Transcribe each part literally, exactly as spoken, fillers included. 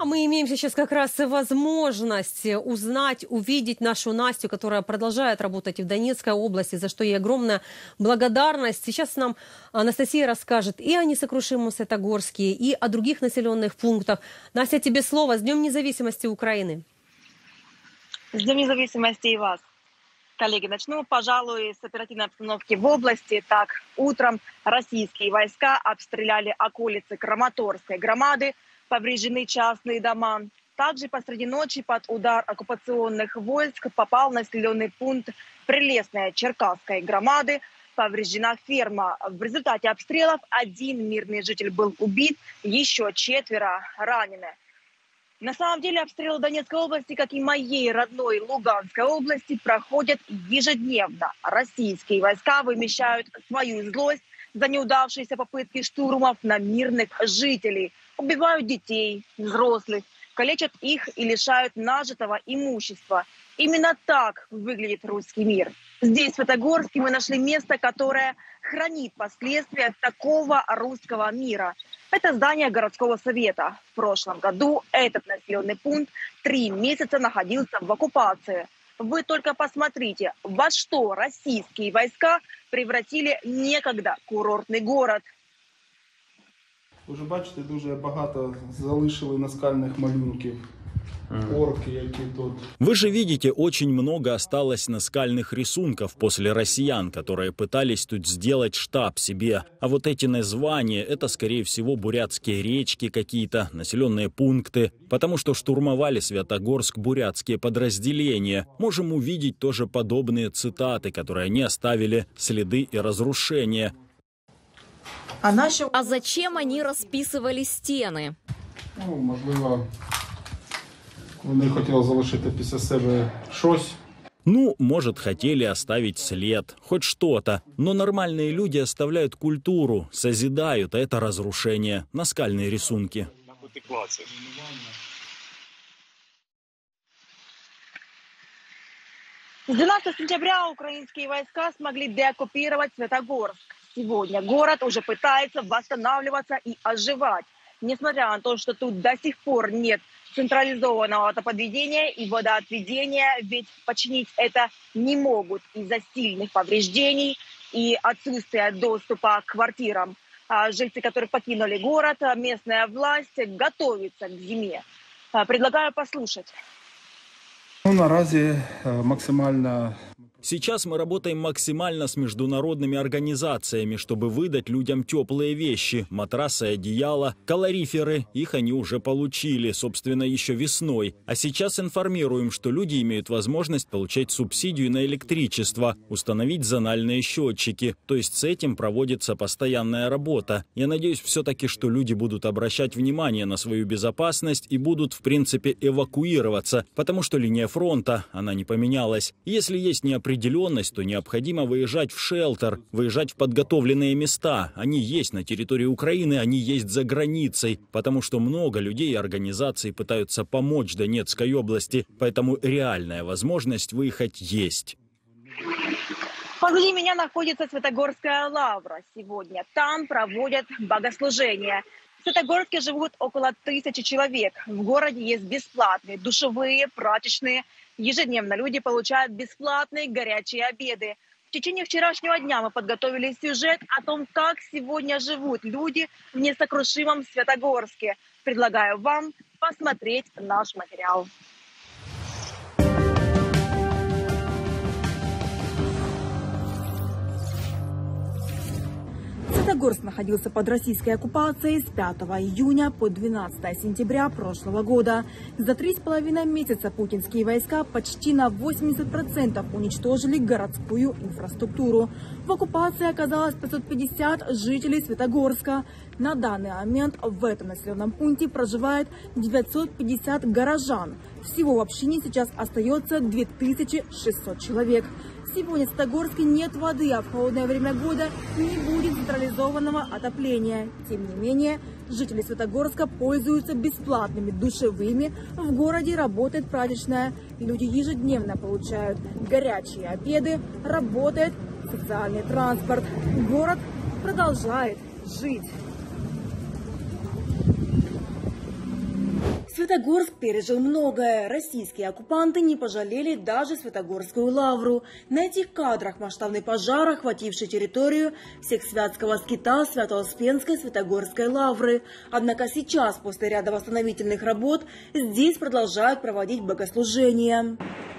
А мы имеем сейчас как раз возможность узнать, увидеть нашу Настю, которая продолжает работать в Донецкой области, за что ей огромная благодарность. Сейчас нам Анастасия расскажет и о несокрушимом Светогорске, и о других населенных пунктах. Настя, тебе слово. С Днем независимости Украины. С Днем независимости и вас. Коллеги, начну, пожалуй, с оперативной обстановки в области. Так, утром российские войска обстреляли околицы Краматорской громады, повреждены частные дома. Также посреди ночи под удар оккупационных войск попал населенный пункт Прилесная Черкасской громады, повреждена ферма. В результате обстрелов один мирный житель был убит, еще четверо ранены. На самом деле обстрелы Донецкой области, как и моей родной Луганской области, проходят ежедневно. Российские войска вымещают свою злость за неудавшиеся попытки штурмов на мирных жителей. Убивают детей, взрослых, калечат их и лишают нажитого имущества. Именно так выглядит русский мир. Здесь, в Светогорске, мы нашли место, которое хранит последствия такого русского мира. Это здание городского совета. В прошлом году этот населенный пункт три месяца находился в оккупации. Вы только посмотрите, во что российские войска превратили некогда курортный город. Уже бачите, дуже багато залишили наскальних малюнків. Орки, які тут. Вы же видите, очень много осталось наскальных рисунков после россиян, которые пытались тут сделать штаб себе. А вот эти названия, это, скорее всего, бурятские речки какие-то, населенные пункты. Потому что штурмовали Светогорск бурятские подразделения. Можем увидеть тоже подобные цитаты, которые они оставили следы и разрушения. А, наши... а зачем они расписывали стены? Ну, можливо, вони хотіли залишити після себе щось. Ну, может, хотели оставить след, хоть что-то. Но нормальные люди оставляют культуру, созидают, а это разрушение, наскальные рисунки. С двенадцатого сентября украинские войска смогли деоккупировать Светогорск. Сегодня город уже пытается восстанавливаться и оживать. Несмотря на то, что тут до сих пор нет централизованного водоподведения и водоотведения, ведь починить это не могут из-за сильных повреждений и отсутствия доступа к квартирам. А жильцы, которые покинули город, местная власть готовится к зиме. Предлагаю послушать. Ну, наразі максимально... Сейчас мы работаем максимально с международными организациями, чтобы выдать людям теплые вещи, матрасы, одеяла, калориферы. Их они уже получили, собственно, еще весной. А сейчас информируем, что люди имеют возможность получать субсидию на электричество, установить зональные счетчики. То есть с этим проводится постоянная работа. Я надеюсь все-таки, что люди будут обращать внимание на свою безопасность и будут, в принципе, эвакуироваться, потому что линия фронта, она не поменялась. Если есть неопределенность, определенность, то необходимо выезжать в шелтер, выезжать в подготовленные места. Они есть на территории Украины, они есть за границей, потому что много людей и организаций пытаются помочь Донецкой области, поэтому реальная возможность выехать есть. Позади меня находится Светогорская лавра. Сегодня там проводят богослужения. В Светогорске живут около тысячи человек. В городе есть бесплатные душевые, прачечные. Ежедневно люди получают бесплатные горячие обеды. В течение вчерашнего дня мы подготовили сюжет о том, как сегодня живут люди в несокрушимом Светогорске. Предлагаю вам посмотреть наш материал. Светогорск находился под российской оккупацией с пятого июня по двенадцатое сентября прошлого года. За три с половиной месяца путинские войска почти на восемьдесят процентов уничтожили городскую инфраструктуру. В оккупации оказалось пятьсот пятьдесят жителей Светогорска. На данный момент в этом населенном пункте проживает девятьсот пятьдесят горожан. Всего в общине сейчас остается две тысячи шестьсот человек. Сегодня в Светогорске нет воды, а в холодное время года не будет централизованного отопления. Тем не менее, жители Светогорска пользуются бесплатными душевыми. В городе работает прачечная. Люди ежедневно получают горячие обеды, работает социальный транспорт. Город продолжает жить. Светогорск пережил многое. Российские оккупанты не пожалели даже Светогорскую лавру. На этих кадрах масштабный пожар, охвативший территорию Всесвятского скита Свято-Успенской Светогорской лавры. Однако сейчас, после ряда восстановительных работ, здесь продолжают проводить богослужения.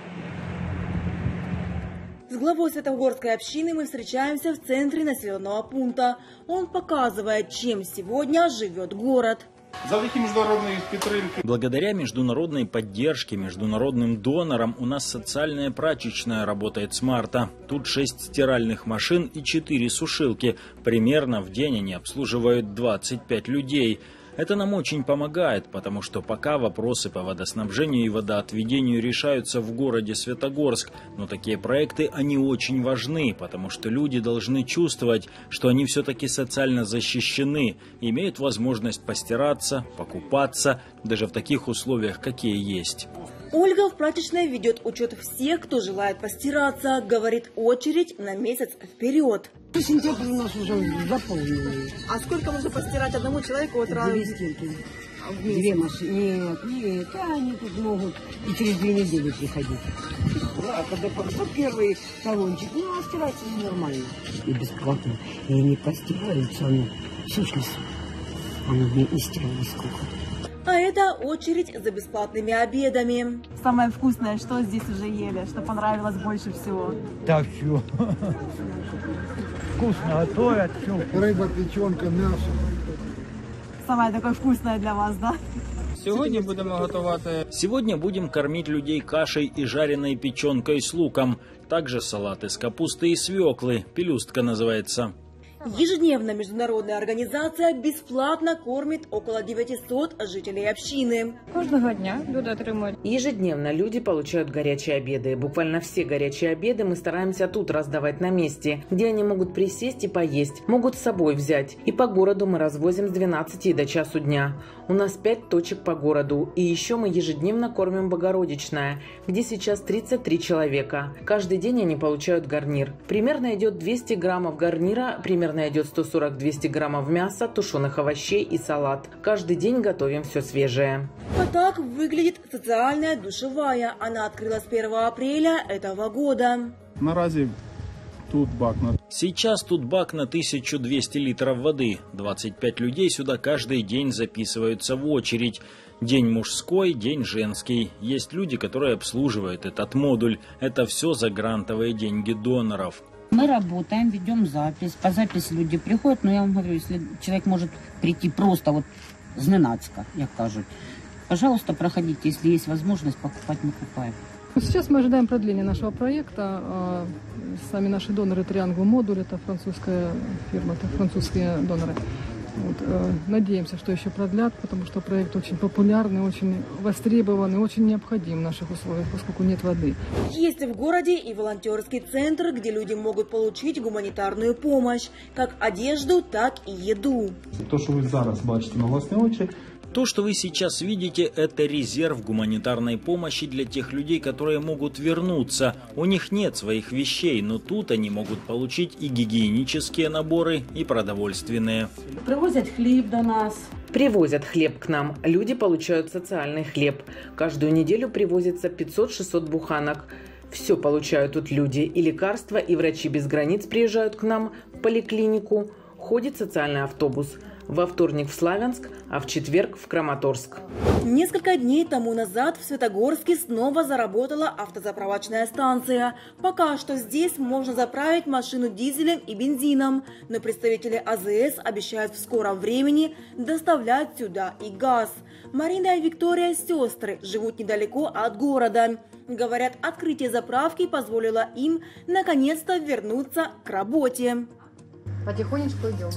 С главой Светогорской общины мы встречаемся в центре населенного пункта. Он показывает, чем сегодня живет город. Благодаря международной поддержке, международным донорам у нас социальная прачечная работает с марта. Тут шесть стиральных машин и четыре сушилки. Примерно в день они обслуживают двадцать пять людей. Это нам очень помогает, потому что пока вопросы по водоснабжению и водоотведению решаются в городе Светогорск, но такие проекты, они очень важны, потому что люди должны чувствовать, что они все-таки социально защищены, имеют возможность постираться, покупаться, даже в таких условиях, какие есть. Ольга в прачечной ведет учет всех, кто желает постираться. Говорит, очередь на месяц вперед. Сентябрь у нас уже заполненный. А сколько можно постирать одному человеку? Вот Две стирки. Две машины. Нет, нет, они тут могут и через две недели приходить. Да, когда просто первый талончик, ну, а стирается нормально. И бесплатно. И они постираются, они сушлись. Они не, не стирались сколько. А это очередь за бесплатными обедами. Самое вкусное, что здесь уже ели, что понравилось больше всего? Так, все. Вкусно готовят, все. Рыба, печенка, мясо. Самое такое вкусное для вас, да? Сегодня будем готовить. Сегодня будем кормить людей кашей и жареной печенкой с луком. Также салат из капусты и свеклы. Пелюстка называется. Ежедневно международная организация бесплатно кормит около девятисот жителей общины. Каждого дня люди отримують. Ежедневно люди получают горячие обеды. Буквально все горячие обеды мы стараемся тут раздавать на месте, где они могут присесть и поесть, могут с собой взять. И по городу мы развозим с двенадцати до часу дня. У нас пять точек по городу. И еще мы ежедневно кормим Богородичное, где сейчас тридцать три человека. Каждый день они получают гарнир. Примерно идет двести граммов гарнира, примерно идет сто сорок - двести граммов мяса, тушеных овощей и салат. Каждый день готовим все свежее. Вот так выглядит социальная душевая. Она открылась первого апреля этого года. Наразі тут бак на... Сейчас тут бак на тысячу двести литров воды. двадцать пять людей сюда каждый день записываются в очередь. День мужской, день женский. Есть люди, которые обслуживают этот модуль. Это все за грантовые деньги доноров. Мы работаем, ведем запись. По записи люди приходят, но я вам говорю, если человек может прийти просто вот зненацька, як кажуть, пожалуйста, проходите, если есть возможность, покупать мы купаем. Сейчас мы ожидаем продления нашего проекта. Сами наши доноры Triangle Module, это французская фирма, это французские доноры. Вот, э, надеемся, что еще продлят, потому что проект очень популярный, очень востребованный, очень необходим в наших условиях, поскольку нет воды. Есть в городе и волонтерский центр, где люди могут получить гуманитарную помощь, как одежду, так и еду. То, що ви зараз бачите на власні очі, То, что вы сейчас видите, это резерв гуманитарной помощи для тех людей, которые могут вернуться. У них нет своих вещей, но тут они могут получить и гигиенические наборы, и продовольственные. Привозят хлеб до нас. Привозят хлеб к нам. Люди получают социальный хлеб. Каждую неделю привозится пятьсот - шестьсот буханок. Все получают тут люди. И лекарства, и врачи без границ приезжают к нам в поликлинику. Ходит социальный автобус. Во вторник в Славянск, а в четверг в Краматорск. Несколько дней тому назад в Светогорске снова заработала автозаправочная станция. Пока что здесь можно заправить машину дизелем и бензином, но представители АЗС обещают в скором времени доставлять сюда и газ. Марина и Виктория, сестры, живут недалеко от города. Говорят, открытие заправки позволило им наконец-то вернуться к работе. Потихонечку идем.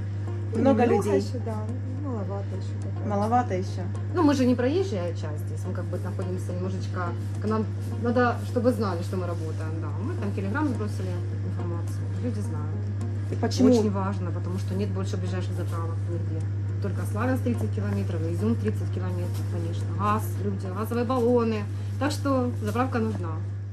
Много Немного людей. еще, да. Маловато еще. Пока. Маловато еще. Ну, мы же не проезжая часть здесь, мы как бы находимся немножечко... Нам надо, чтобы знали, что мы работаем, да. Мы там телеграм сбросили информацию, люди знают. И почему? Очень важно, потому что нет больше ближайших заправок нигде. Только Славянск тридцать километров, Изюм тридцать километров, конечно. Газ, люди, газовые баллоны. Так что заправка нужна.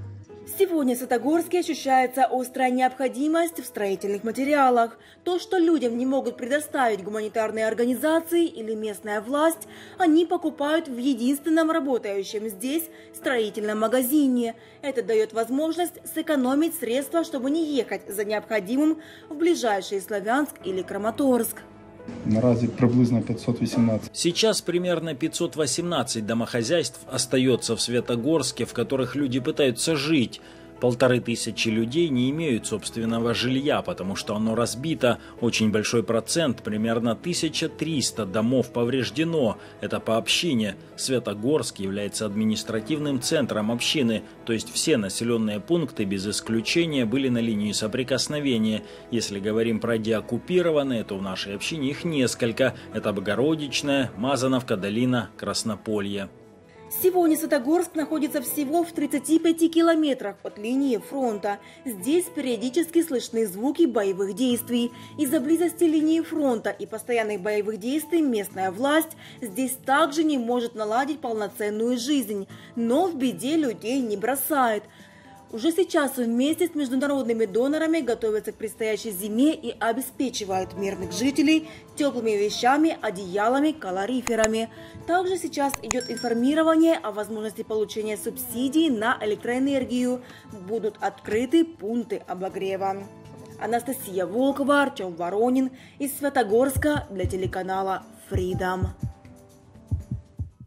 Сегодня в Святогорске ощущается острая необходимость в строительных материалах. То, что людям не могут предоставить гуманитарные организации или местная власть, они покупают в единственном работающем здесь строительном магазине. Это дает возможность сэкономить средства, чтобы не ехать за необходимым в ближайший Славянск или Краматорск. Наразі приблизно пятьсот восемнадцать. Сейчас примерно пятьсот восемнадцать домохозяйств остается в Светогорске, в которых люди пытаются жить. Полторы тысячи людей не имеют собственного жилья, потому что оно разбито. Очень большой процент, примерно тысяча триста домов повреждено. Это по общине. Светогорск является административным центром общины, то есть все населенные пункты без исключения были на линии соприкосновения. Если говорим про деоккупированные, то в нашей общине их несколько. Это Богородичная, Мазановка, Долина, Краснополье. Сегодня Святогорск находится всего в тридцати пяти километрах от линии фронта. Здесь периодически слышны звуки боевых действий. Из-за близости линии фронта и постоянных боевых действий местная власть здесь также не может наладить полноценную жизнь. Но в беде людей не бросает. Уже сейчас вместе с международными донорами готовятся к предстоящей зиме и обеспечивают мирных жителей теплыми вещами, одеялами, калориферами. Также сейчас идет информирование о возможности получения субсидий на электроэнергию. Будут открыты пункты обогрева. Анастасия Волкова, Артем Воронин из Святогорска для телеканала Freedom.